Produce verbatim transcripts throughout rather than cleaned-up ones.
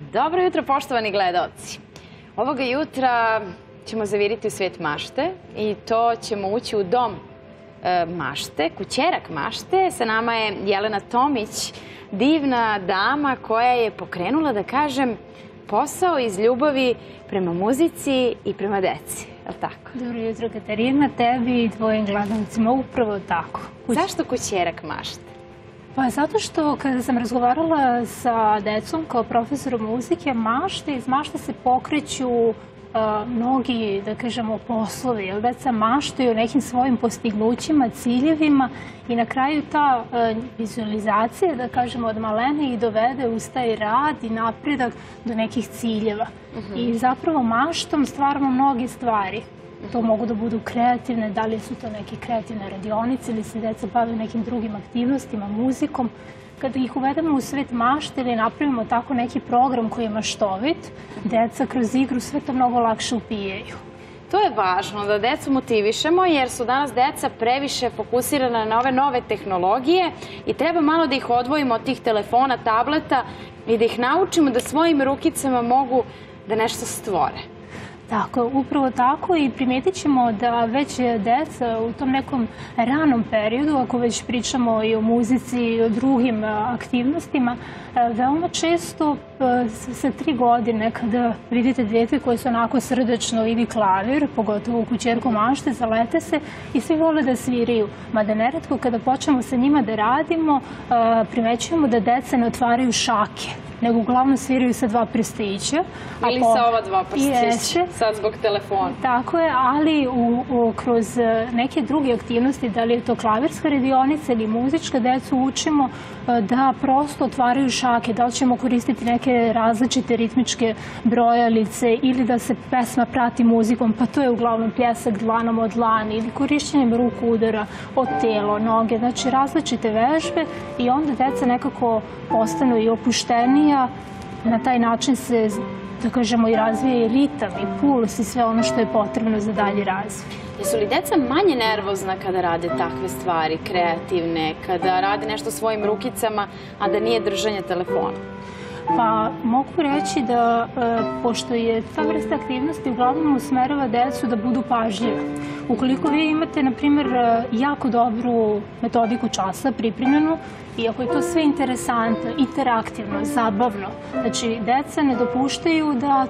Dobro jutro, poštovani gledaoci. Ovoga jutra ćemo zaviriti u svijet mašte i to ćemo ući u dom e, mašte, kućerak mašte. Sa nama je Jelena Tomić, divna dama koja je pokrenula, da kažem, posao iz ljubavi prema muzici i prema deci. Je li tako? Dobro jutro, Katarina, tebi i tvojim gledalcima. Upravo tako. Zašto kućerak mašte? Pa zato što kada sam razgovarala sa decom kao profesorom muzike mašte, iz mašte se pokreću uh, mnogi, da kažemo, poslovi. Jer deca maštaju o nekim svojim postignućima, ciljevima i na kraju ta uh, vizualizacija, da kažemo, od malene ih dovede uz taj rad i napredak do nekih ciljeva. Uh-huh. I zapravo maštom stvaramo mnoge stvari. To mogu da budu kreativne, da li su to neke kreativne radionice ili se deca bave nekim drugim aktivnostima, muzikom. Kada ih uvedemo u svet mašte ili napravimo tako neki program koji je maštovit, deca kroz igru sve to mnogo lakše upijaju. To je važno da decu motivišemo jer su danas deca previše fokusirana na ove nove tehnologije i treba malo da ih odvojimo od tih telefona, tableta i da ih naučimo da svojim rukicama mogu da nešto stvore. Tako, upravo tako i primetit ćemo da već deca u tom nekom ranom periodu, ako već pričamo i o muzici i o drugim aktivnostima, veoma često sa tri godine kada vidite dete koje se onako srdečno vidi klavir, pogotovo u kućerku mašte, zalete se i svi vole da sviraju. Mada neretko kada počnemo sa njima da radimo, primećujemo da deca ne otvaraju šake, nego uglavnom sviraju sa dva prstića. Ili sa ova dva prstića, sad zbog telefona. Tako je, ali u, u, kroz neke druge aktivnosti, da li je to klavirska radionica ili muzička, decu učimo da prosto otvaraju šake, da li ćemo koristiti neke različite ritmičke brojalice ili da se pesma prati muzikom, pa to je uglavnom pljesak dlanom od dlani ili korišćenjem ruku udara od telo, noge, znači različite vežbe i onda deca nekako postanu i opuštenija. Na taj način se, da kažemo, i razvija i ritam i puls i sve ono što je potrebno za dalji razvoj. Jesu li deca manje nervozna kada rade takve stvari, kreativne, kada rade nešto svojim rukicama, a da nije držanje telefona? Pa mogu reći da, e, pošto je ta vrsta aktivnosti uglavnom usmerava decu da budu pažljive. Ukoliko vi imate, na primjer, jako dobru metodiku časa pripremljenu i ako je to sve interesantno, interaktivno, zabavno, znači deca ne dopuštaju da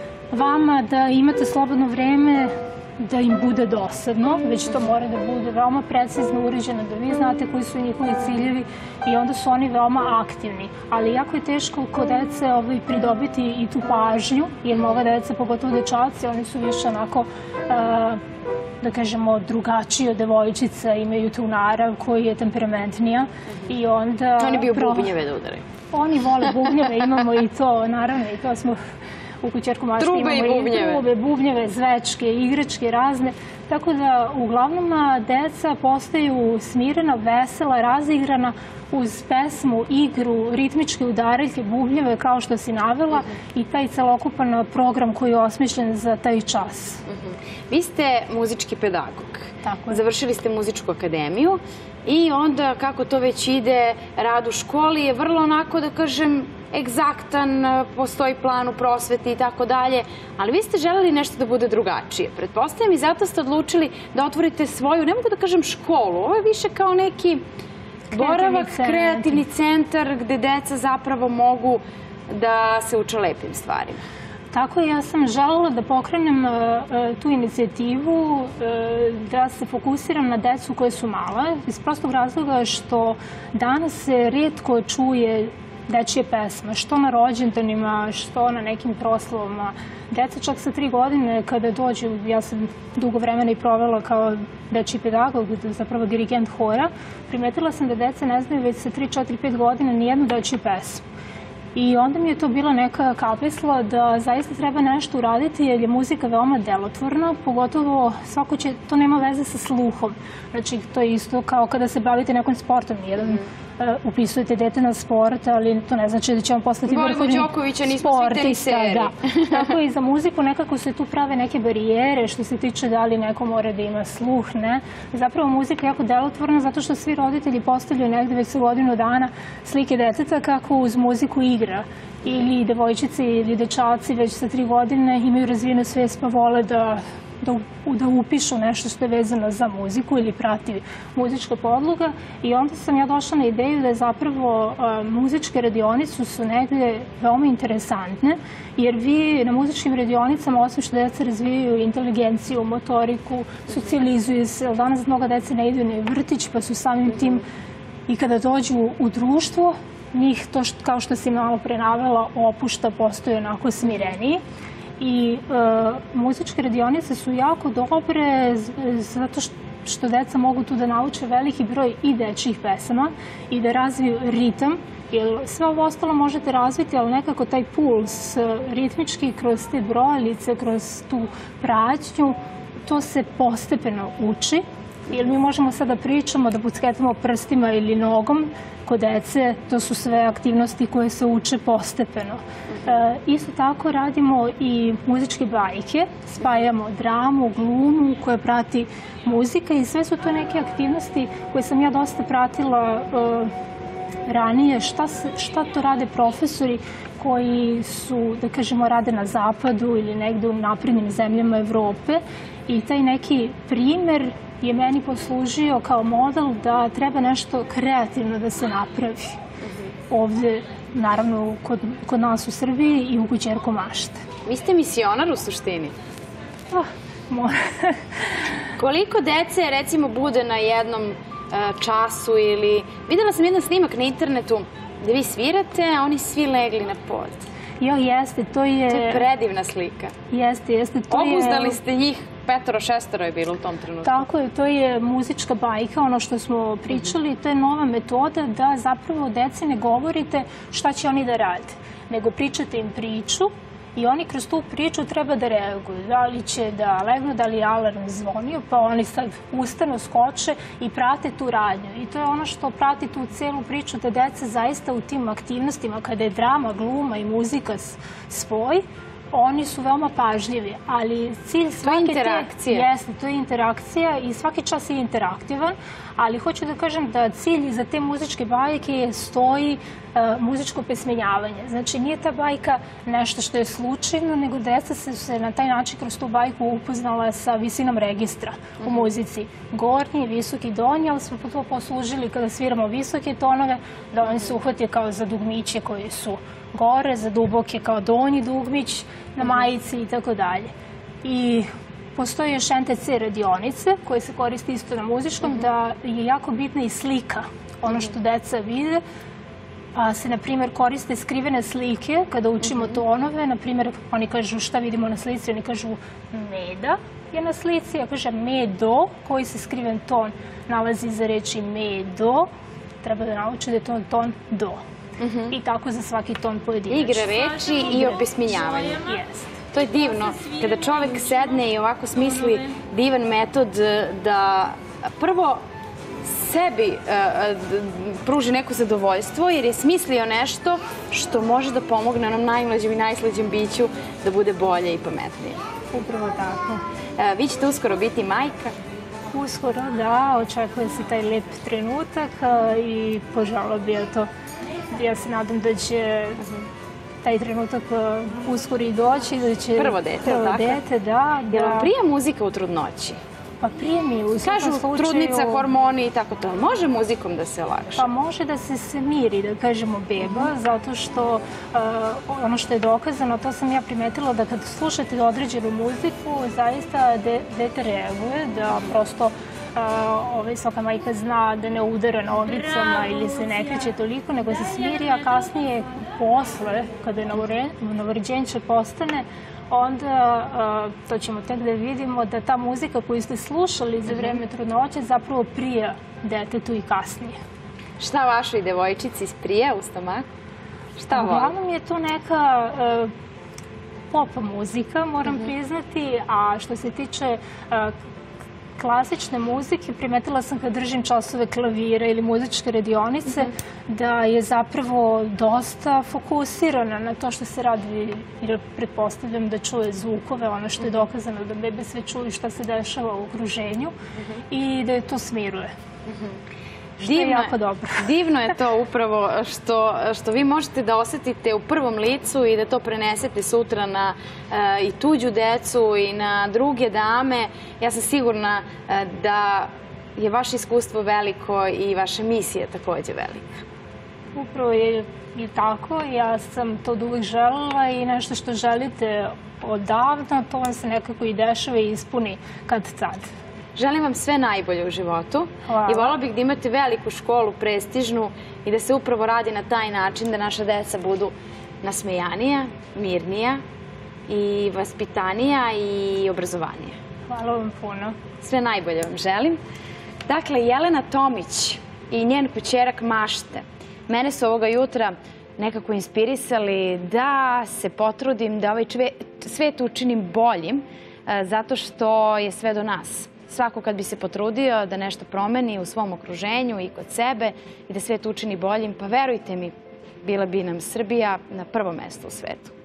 vama da imate slobodno vreme da im bude dosadno, već to mora da bude veoma precizno uređeno, da vi znate koji su njihovi ciljevi i onda su oni veoma aktivni. Ali jako je teško kod dece ovaj, pridobiti i tu pažnju, jer mnoga deca, pogotovo dečaci, oni su više onako, uh, da kažemo, drugačiji od devojčica, imaju tu narav koji je temperamentnija i onda... Oni bi u bubnjeve da udaraju. Oni vole bubnjeve, imamo i to, naravno, i to smo... U kućerku mašte imamo i trube, bubnjeve, zvečke, igračke razne. Tako da uglavnom deca postaju smirena, vesela, razigrana uz pesmu, igru, ritmičke udaraljke, bubnjeve kao što si navela uh-huh. i taj celokupan program koji je osmišljen za taj čas. Uh-huh. Vi ste muzički pedagog. Tako je. Završili ste muzičku akademiju i onda kako to već ide, rad u školi je vrlo onako, da kažem, egzaktan, postoji plan u prosveti i tako dalje, ali vi ste želeli nešto da bude drugačije. Pretpostavljam i zato ste odlučili da otvorite svoju, ne mogu da kažem školu, ovo je više kao neki boravak, kreativni centar gde deca zapravo mogu da se uče lepim stvarima. Tako je, ja sam želela da pokrenem uh, tu inicijativu, uh, da se fokusiram na decu koje su male, iz prostog razloga što danas se rijetko čuje dečije pesme, što na rođendanima, što na nekim proslavama. Deca čak sa tri godine kada dođu, ja sam dugo vremena i provela kao dečiji pedagog, zapravo dirigent hora, primetila sam da deca ne znaju već sa tri, četiri, pet godina nijednu dečiju pesmu. I onda mi je to bila neka kapisla da zaista treba nešto uraditi jer je muzika veoma delotvorna, pogotovo svako će, to nema veze sa sluhom. Znači, to je isto kao kada se bavite nekom sportom, nijedan upisujete dete na sport, ali to ne znači da će vam postati vrhovni sportista. Tako i za muziku nekako se tu prave neke barijere što se tiče da li neko mora da ima sluh, ne. Zapravo muzika je jako delotvorna zato što svi roditelji postavljaju negde već sa godinu dana slike deteta kako uz muziku igra. igra. Ili devojčice ili dečaci već sa tri godine imaju razvijenu svest pa vole da Da, da upišu nešto što je vezano za muziku ili prati muzička podloga. I onda sam ja došla na ideju da je zapravo a, muzičke radionice su negde veoma interesantne, jer vi na muzičkim radionicama, osim što deca razvijaju inteligenciju, motoriku, socijalizuju se, ali danas mnogo dece ne idu ni vrtić, pa su samim tim i kada dođu u društvo, njih to što, kao što si malo pre navela, opušta, postoje onako smireniji. I e, muzičke radionice su jako dobre zato što, što deca mogu tu da nauče veliki broj i dečjih pesama i da razviju ritam. Jer sve ovo ostalo možete razviti, ali nekako taj puls ritmički kroz te brojalice, kroz tu praćnju, to se postepeno uči. Jer mi možemo sad da pričamo, da bucketamo prstima ili nogom. Kod dece to su sve aktivnosti koje se uče postepeno. E, isto tako radimo i muzičke bajke, spajamo dramu, glumu koje prati muzika i sve su to neke aktivnosti koje sam ja dosta pratila e, ranije. Šta, se, šta to rade profesori koji su, da kažemo, rade na zapadu ili negde u naprednim zemljama Evrope i taj neki primer je meni poslužio kao model da treba nešto kreativno da se napravi. Ovde, naravno, kod, kod nas u Srbiji i u Kućerko mašte. Vi ste misionar u suštini? Ah, mora. Koliko dece, recimo, bude na jednom uh, času ili... Videla sam jedan snimak na internetu gde vi svirate, a oni svi legli na pod. Jo, jeste, to je... To je predivna slika. Jeste, jeste, to je... Obuzdali ste njih, petoro, šestoro je bilo u tom trenutku. Tako je, to je muzička bajka, ono što smo pričali, to je nova metoda da zapravo deci ne govorite šta će oni da rade, nego pričate im priču i oni kroz tu priču treba da reaguju. Da li će da legnu, da li je alarm zvonio, pa oni sad ustanu, skoče i prate tu radnju. I to je ono što prati tu celu priču, da deca zaista u tim aktivnostima, kada je drama, gluma i muzika svoj, oni su veoma pažljivi, ali cilj svake te... To je interakcija. Jeste, to je interakcija i svaki čas je interaktivan, ali hoću da kažem da cilj za te muzičke bajke stoji uh, muzičko pesmenjavanje. Znači, nije ta bajka nešto što je slučajno, nego deca se, se na taj način kroz tu bajku upoznala sa visinom registra u muzici. Gornji, visoki, donji, ali smo to poslužili kada sviramo visoke tonove, da oni se uhvate kao za dugmiće koji su gore, za duboke kao donji dugmić na majici i tako dalje. I postoji još en te ce radionice koje se koriste isto na muzičkom, da je jako bitna i slika, ono što deca vide. Pa se, na primjer, koriste skrivene slike kada učimo tonove. Na primjer, oni kažu šta vidimo na slici, oni kažu meda je na slici, ja kažem medo, koji se skriven ton nalazi za reči medo. Treba da nauči da je to ton do. I tako za svaki ton pojedinačno. Igre reči i opismenjavanje. To je divno. Kada čovek sedne i ovako smisli divan metod da prvo sebi pruži neko zadovoljstvo, jer je smislio nešto što može da pomogne onom najmlađem i najslađem biću da bude bolje i pametnije. Upravo tako. Vi ćete uskoro biti majka? Uskoro, da. Očekuje se taj lep trenutak i poželo bi ja to. Ja se nadam da će taj trenutak uskoro i doći, da će... Prvo dete, prvo tako? dete, da. Jel vam prija muzika u trudnoći? Pa prije mi u svakom Kažu slučaju... trudnica, hormoni i tako to. Može muzikom da se olakša? Pa može da se smiri, da kažemo, beba, zato što uh, ono što je dokazano, to sam ja primetila da kad slušate određenu muziku, zaista de, dete reaguje, da prosto uh, ovaj, svaka majka zna da ne udara nogicama ili se ne kreće toliko, nego se smiri, a kasnije, posle, kada je novorođenče postane, onda to ćemo tek da vidimo da ta muzika koju ste slušali za vreme trudnoće zapravo prija detetu i kasnije. Šta vašoj devojčici prija u stomaku? Šta voli? Uglavnom je to neka pop muzika, moram priznati, a što se tiče klasične muzike, primetila sam kad držim časove klavira ili muzičke radionice, da je zapravo dosta fokusirana na to što se radi, jer pretpostavljam da čuje zvukove, ono što je dokazano da bebe sve čuju šta se dešava u okruženju i da je to smiruje. što je jako dobro. Divno je to upravo što, što vi možete da osetite u prvom licu i da to prenesete sutra na e, i tuđu decu i na druge dame. Ja sam sigurna e, da je vaše iskustvo veliko i vaša misija takođe velika. Upravo je i tako. Ja sam to od uvijek želela i nešto što želite odavno, to vam se nekako i dešava i ispuni kad tad. Želim vam sve najbolje u životu. Hvala. I vola bih da imate veliku školu, prestižnu, i da se upravo radi na taj način da naša deca budu nasmejanija, mirnija i vaspitanija i obrazovanija. Hvala vam puno. Sve najbolje vam želim. Dakle, Jelena Tomić i njen kućerak Mašte mene su ovoga jutra nekako inspirisali da se potrudim da ovaj svet učinim boljim, zato što je sve do nas. Svako kad bi se potrudio da nešto promeni u svom okruženju i kod sebe i da svet učini boljim, pa verujte mi, bila bi nam Srbija na prvom mestu u svetu.